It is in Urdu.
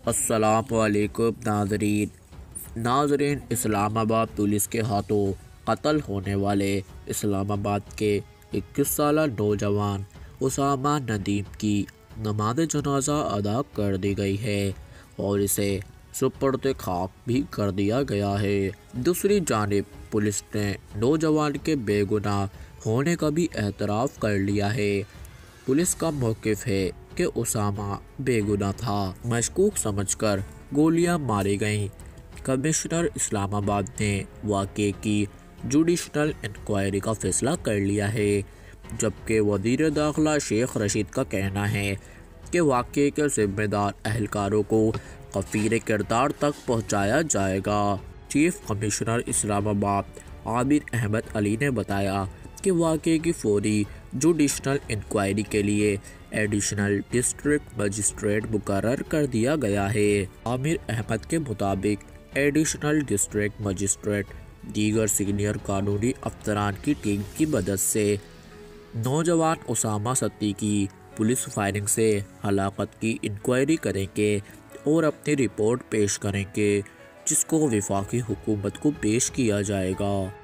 السلام علیکم ناظرین اسلام آباد پولیس کے ہاتھوں قتل ہونے والے اسلام آباد کے 21 سالہ نوجوان اسامہ ندیم کی نماز جنازہ ادا کر دی گئی ہے اور اسے سپرد خاک بھی کر دیا گیا ہے۔ دوسری جانب پولیس نے نوجوان کے بے گناہ ہونے کا بھی اعتراف کر لیا ہے۔ پولیس کا موقف ہے کہ اسامہ بے گناہ تھا، مشکوک سمجھ کر گولیاں ماری گئیں۔ کمشنر اسلام آباد نے واقعے کی جوڈیشل انکوائری کا فیصلہ کر لیا ہے، جبکہ وزیر داخلہ شیخ رشید کا کہنا ہے کہ واقعے کے ذمہ دار اہلکاروں کو کفیل کردار تک پہنچایا جائے گا۔ چیف کمشنر اسلام آباد عامر احمد علی نے بتایا کہ واقعے کی فوری جوڈیشل انکوائری کے لیے ایڈیشنل ڈسٹرکٹ مجسٹریٹ مقرر کر دیا گیا ہے۔ عامر احمد کے مطابق ایڈیشنل ڈسٹرکٹ مجسٹریٹ دیگر سینئر قانونی افسران کی ٹیم کی مدد سے نوجوان اسامہ ستی کی پولیس فائرنگ سے ہلاکت کی انکوائری کریں گے اور اپنی رپورٹ پیش کریں گے، جس کو وفاقی حکومت کو پیش کیا جائے گا۔